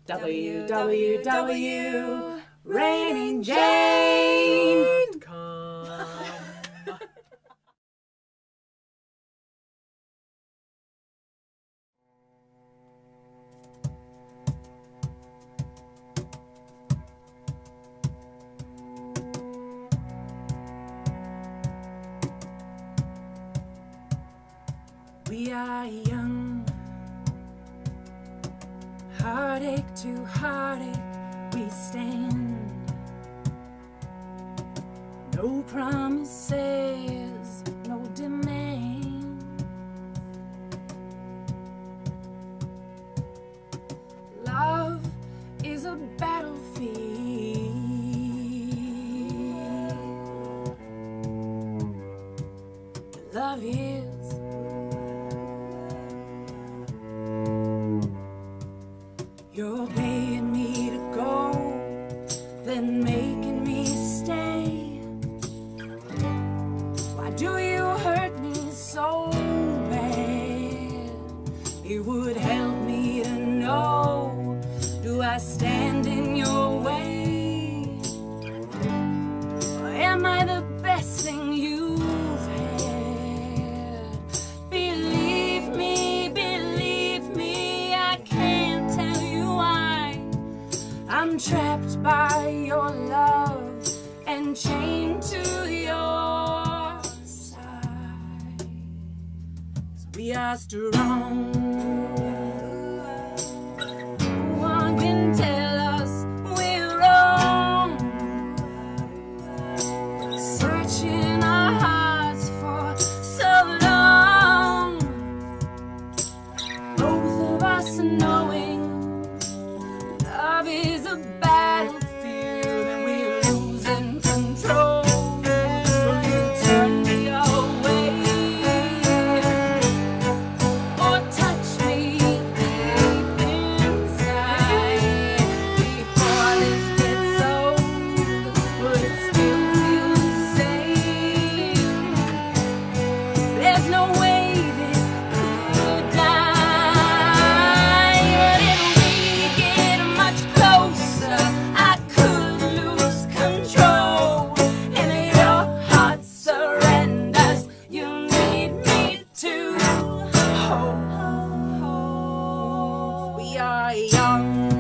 www.rainandjane.com. We are young, heartache to heartache we stand. No promises, no demands. Love is a battlefield. Love is you're paying me to go, then making me stay. Why do you hurt me so bad? It would help me to know, do I stand in your way? Or am I the best thing you've had? Believe me, I can't tell you why. I'm trapped by your love and chained to your side. So we are strong. No one can tell us we're wrong. Searching our hearts for so long. Both of us knowing love is a battlefield and we're losing control. Will you turn me away or touch me deep inside? Before this gets old, will it still feel the same? There's no way this could die. But if we get much closer, I could lose control. And if your heart surrenders, you need me to hold. We are young.